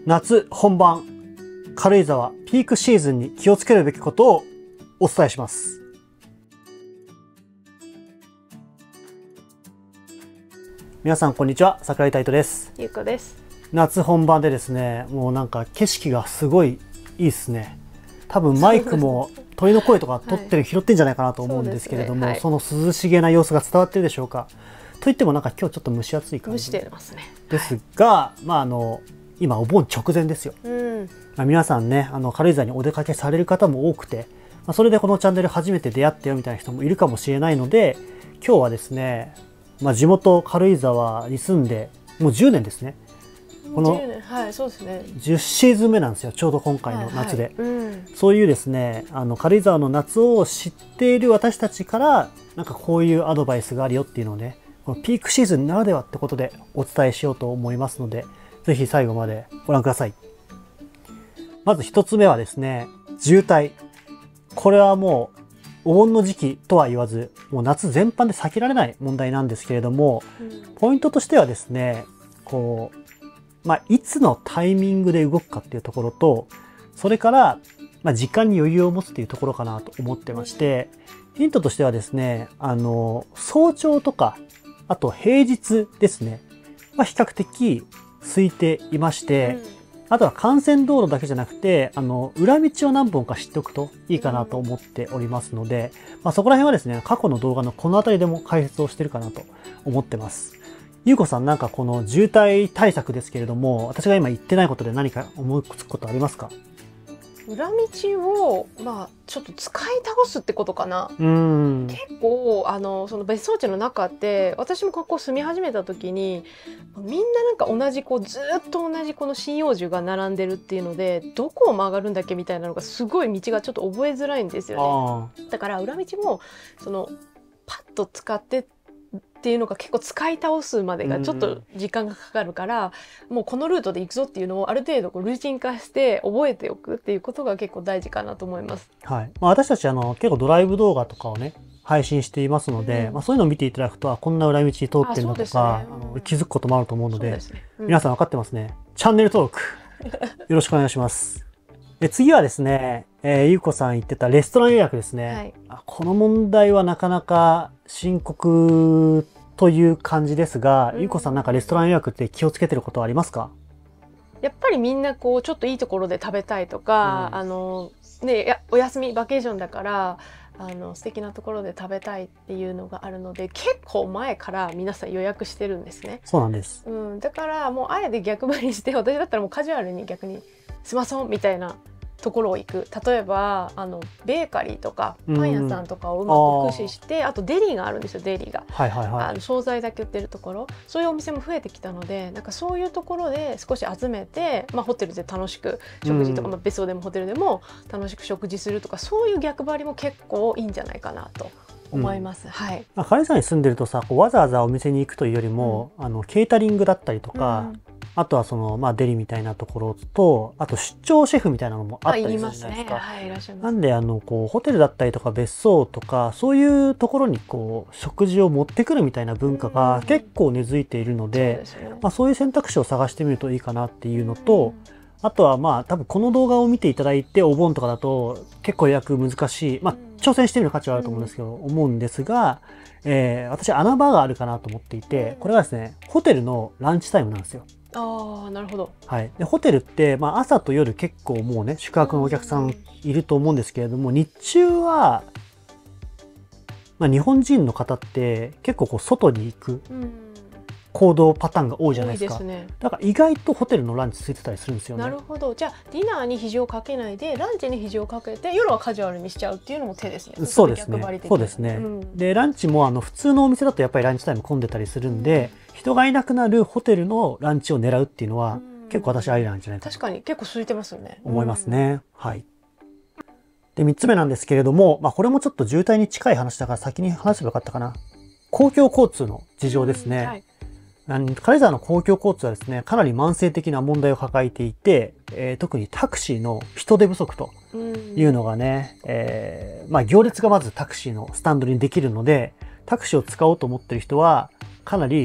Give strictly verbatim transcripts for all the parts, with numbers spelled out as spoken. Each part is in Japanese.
夏本番、軽井沢ピークシーズンに気をつけるべきことをお伝えします。皆さんこんにちは、桜井太斗です。 ゆうこです。 夏本番でですね、もうなんか景色がすごいいいですね。多分マイクも鳥の声とか撮ってる、はい、拾ってんじゃないかなと思うんですけれども、 そ, ね、はい、その涼しげな様子が伝わってるでしょうか。といってもなんか今日ちょっと蒸し暑い感じですが、はい、まああの今お盆直前ですよ。うん、まあ、皆さんね、あの軽井沢にお出かけされる方も多くて、まあ、それでこのチャンネル初めて出会ったよみたいな人もいるかもしれないので、今日はですね、まあ、地元軽井沢に住んでもうじゅうねんですね。このじゅうシーズン目なんですよ、ちょうど今回の夏で。そういうですね、あの軽井沢の夏を知っている私たちからなんかこういうアドバイスがあるよっていうのをね、このピークシーズンならではってことでお伝えしようと思いますので、ぜひ最後までご覧ください。まず一つ目はですね、渋滞。これはもうお盆の時期とは言わず、もう夏全般で避けられない問題なんですけれども、うん、ポイントとしてはですね、こう、まあ、いつのタイミングで動くかっていうところと、それから、まあ、時間に余裕を持つっていうところかなと思ってまして、ヒントとしてはですね、あの、早朝とか、あと平日ですね、まあ、比較的空いていまして、うん、あとは幹線道路だけじゃなくて、あの、裏道を何本か知っておくといいかなと思っておりますので、まあ、そこら辺はですね、過去の動画のこの辺りでも解説をしてるかなと思ってます。ゆうこさん、なんかこの渋滞対策ですけれども、私が今言ってないことで何か思いつくことありますか？ 裏道を、まあ、ちょっと使い倒すってことかな。うん、結構あのその別荘地の中って私もここ住み始めた時にみんななんか同じこうずっと同じこの針葉樹が並んでるっていうので、どこを曲がるんだっけみたいなのがすごい道がちょっと覚えづらいんですよね。だから裏道もそのパッと使ってっていうのが結構使い倒すまでがちょっと時間がかかるから、うん、もうこのルートで行くぞっていうのをある程度こうルーチン化して覚えておくっていうことが結構大事かなと思います。 はい。まあ、私たちあの結構ドライブ動画とかをね配信していますので、うん、まあ、そういうのを見ていただくと、こんな裏道に通ってるのとか、ね、あの気づくこともあると思うので、でね、うん、皆さん分かってますね。チャンネル登録よろしくお願いします。で次はですね、えー、ゆうこさん言ってたレストラン予約ですね。はい、この問題はなかなか深刻という感じですが、うん、ゆうこさんなんかレストラン予約って気をつけてることはありますか？ やっぱりみんなこうちょっといいところで食べたいとか、うん、あのね、やお休みバケーションだからあの素敵なところで食べたいっていうのがあるので、結構前から皆さん予約してるんですね。 そうなんです、 うん、だからもうあえて逆張りして、私だったらもうカジュアルに逆に済まそうみたいなところを行く。例えばあのベーカリーとかパン屋さんとかをうまく駆使して、うん、あ, あとデリーがあるんですよ。デリーが、はいはいはい、あの惣菜だけ売ってるところ、そういうお店も増えてきたので、なんかそういうところで少し集めて、まあ、ホテルで楽しく食事とか、うん、まあ、別荘でもホテルでも楽しく食事するとか、そういう逆張りも結構いいんじゃないかなと思います。うん、はい。 まあ、軽井沢に住んでるとさ、こうわざわざお店に行くというよりも、うん、あのケータリングだったりとか、うん、あとはその、まあ、デリみたいなところと、あと出張シェフみたいなのもあったりするじゃないですか。あ、いますね。はい、いらっしゃいます。なんであのこうホテルだったりとか別荘とかそういうところにこう食事を持ってくるみたいな文化が結構根付いているので、そうですね。まあ、そういう選択肢を探してみるといいかなっていうのと、あとはまあ多分この動画を見ていただいてお盆とかだと結構予約難しい、まあ、挑戦してみる価値はあると思うんですけど、思うんですが、えー、私穴場があるかなと思っていて、これはですね、ホテルのランチタイムなんですよ。 ああ、なるほど。 はい。で、ホテルって、まあ、朝と夜結構もうね、宿泊のお客さんいると思うんですけれども、日中は、まあ、日本人の方って結構こう外に行く行動パターンが多いじゃないですか。多いですね。だから意外とホテルのランチ空いてたりするんですよね。 なるほど。じゃあディナーに比重をかけないでランチに比重をかけて夜はカジュアルにしちゃうっていうのも手ですね。 そうですね。そうですね。うん、でランチもあの普通のお店だとやっぱりランチタイム混んでたりするんで、うん、人がいなくなるホテルのランチを狙うっていうのは、うん、結構私ありなんじゃないかと。 確かに結構空いてますよね。 思いますね。うん、はい。でみっつめなんですけれども、まあこれもちょっと渋滞に近い話だから先に話せばよかったかな。公共交通の事情ですね。うん、はい。軽井沢の公共交通はですね、かなり慢性的な問題を抱えていて、えー、特にタクシーの人手不足というのがね、えー、まあ行列がまずタクシーのスタンドにできるので、タクシーを使おうと思ってる人はかなり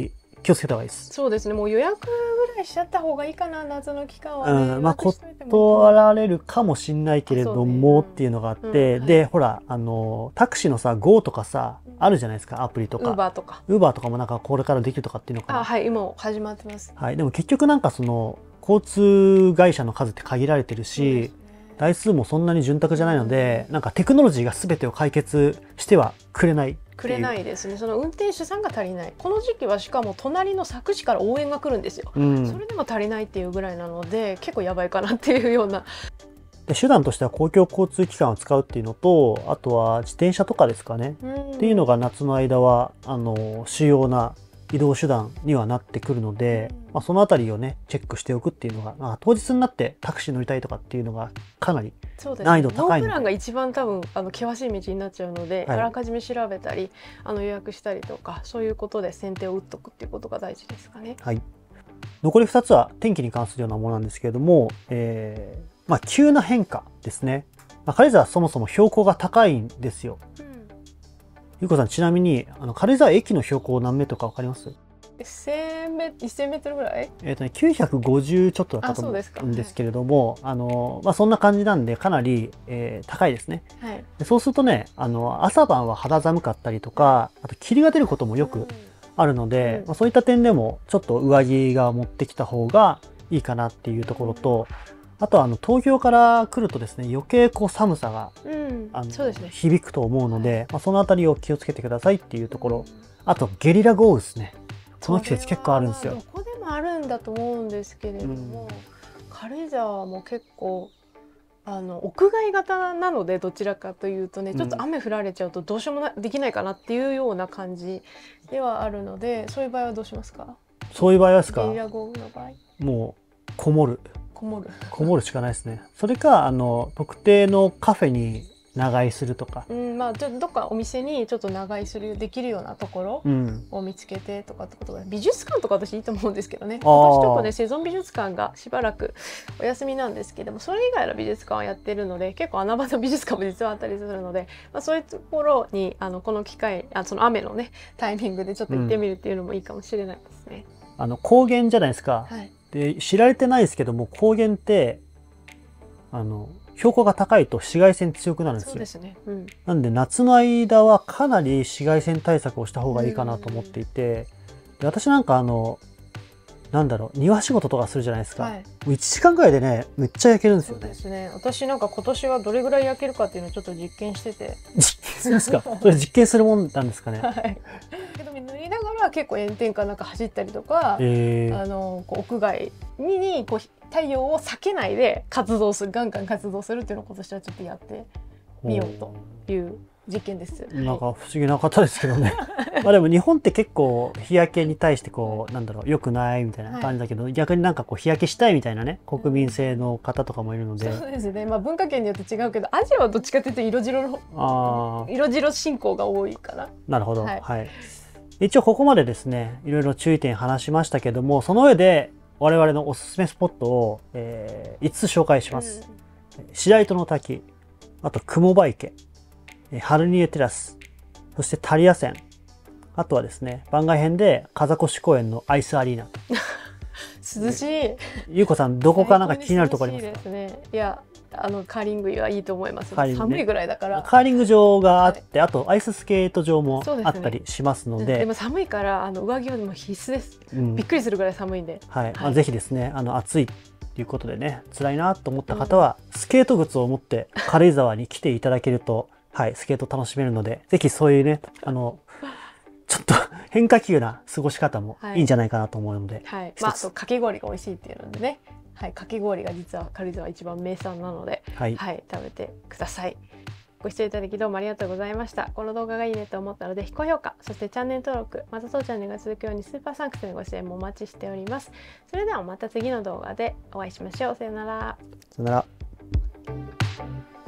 気をつけた方がいいです。 そうですね、もう予約ぐらいしちゃった方がいいかな、夏の期間はね。 うん、まあ断られるかもしんないけれども、ね、っていうのがあって、うん、で、はい、ほらあのタクシーのさ ゴー とかさ、うん、あるじゃないですか、アプリとか。 ウーバーとか。 ウーバーとかもなんかこれからできるとかっていうのかな。 あ、はい、今始まってます。 はい、でも結局なんかその交通会社の数って限られてるし、台数もそんなに潤沢じゃないので、うん、なんかテクノロジーが全てを解決してはくれないくれないですね。その運転手さんが足りない。この時期はしかも隣の佐久市から応援が来るんですよ、うん、それでも足りないっていうぐらいなので結構やばいかなっていうような。 で手段としては公共交通機関を使うっていうのと、あとは自転車とかですかね、うん、っていうのが夏の間はあの主要な移動手段にはなってくるので、うん、まあ、そのあたりをねチェックしておくっていうのが、まあ、当日になってタクシー乗りたいとかっていうのがかなり難易度高いので、ノープランが一番多分あの険しい道になっちゃうので、はい、あらかじめ調べたりあの予約したりとか、そういうことで先手を打っとくっていうことが大事ですかね。 はい、残りふたつは天気に関するようなものなんですけれども、えーまあ、急な変化ですね。まあ、軽井沢はそもそも標高が高いんですよ。うん、ゆうこさん、ちなみにあの軽井沢駅の標高何メートルか分かります？ せんメートルぐらい？ えっとね、きゅうひゃくごじゅうちょっとだったと思うんですけれども、はい、あのまあ、そんな感じなんでかなり、えー、高いですね。はい、でそうするとね、あの朝晩は肌寒かったりとか、あと霧が出ることもよくあるので、うん、まあ、そういった点でもちょっと上着が持ってきた方がいいかなっていうところと、あとはあの東京から来るとですね、余計こう寒さが、うん、あのそうですね、響くと思うので、まあ、そのあたりを気をつけてくださいっていうところ。あとゲリラ豪雨ですね。この季節結構あるんですよ。 どこでもあるんだと思うんですけれども、うん、軽井沢も結構あの屋外型なので、どちらかというとね、ちょっと雨降られちゃうとどうしようもなできないかなっていうような感じではあるので、そういう場合はどうしますか？ そういう場合はですか？ ゲリラ豪雨の場合、 もうこもるこもるこもるしかないですね。それかあの特定のカフェに長居するとか、 うん、まあちょっとどっかお店にちょっと長居するできるようなところを見つけてとかってことで、うん、美術館とか私いいと思うんですけどね。私ちょっとねセゾン美術館がしばらくお休みなんですけども、それ以外の美術館はやってるので、結構穴場の美術館も実はあったりするので、まあ、そういうところにあのこの機会、あその雨のねタイミングでちょっと行ってみるっていうのもいいかもしれないですね。 うん、あの高原じゃないですか。はい、で知られてないですけども、高原ってあの標高が高いと紫外線強くなるんですよ。そうですね。うん、なんで夏の間はかなり紫外線対策をした方がいいかなと思っていて、で私なんかあのなんだろう、庭仕事とかするじゃないですか。はい、もういちじかんぐらいでねめっちゃ焼けるんですよね。 そうですね。私なんか今年はどれぐらい焼けるかっていうのをちょっと実験してて。 実験するんですか？それ実験するもんなんですかね。はい。 けど塗りながら結構炎天下なんか走ったりとか、えー、あのこう屋外にこう太陽を避けないで活動する、ガンガン活動するっていうのを今年はちょっとやってみようという実験です。 なんか不思議な方ですけどね。まあでも日本って結構日焼けに対してこうなんだろう良くないみたいな感じだけど、はい、逆になんかこう日焼けしたいみたいなね国民性の方とかもいるので、 そうですね。まあ文化圏によって違うけど、アジアはどっちかというと色白のあ色白信仰が多いかな。 なるほど。はい。はい、一応ここまでですねいろいろ注意点話しましたけども、その上で我々のおすすめスポットを、えー、いつつ紹介します。うん、白糸の滝、あと雲場池、ハルニエテラス、そしてタリア線、あとはですね番外編で風越公園のアイスアリーナ。 涼しい。 ゆうこさんどこかなんか気になるところありますか？ ですね。いやあのカーリングはいいと思います。ね、寒いぐらいだから。 カーリング場があって、はい、あとアイススケート場もあったりしますので、ででも寒いからあの上着はもう必須です。うん、びっくりするぐらい寒いんで。 はい。はい、まあ、ぜひですねあの暑いということでね辛いなと思った方は、うん、スケート靴を持って軽井沢に来ていただけると、はい、スケート楽しめるので、ぜひそういうねあのちょっと変化球な過ごし方もいいんじゃないかなと思うので、 はいはい、まあ、あとかき氷が美味しいっていうのでね、はい、かき氷が実は軽井沢一番名産なので、はいはい、食べてください。ご視聴いただきどうもありがとうございました。この動画がいいねと思ったので高評価、そしてチャンネル登録、また当チャンネルが続くようにスーパーサンクスのご支援もお待ちしております。それではまた次の動画でお会いしましょう。さよなら。 さよなら。